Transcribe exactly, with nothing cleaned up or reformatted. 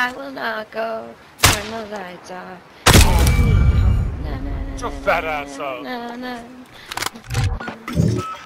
I will not go when the lights are. Take me home. Na, na, na, Get your na, fat na, ass up. na, na, na.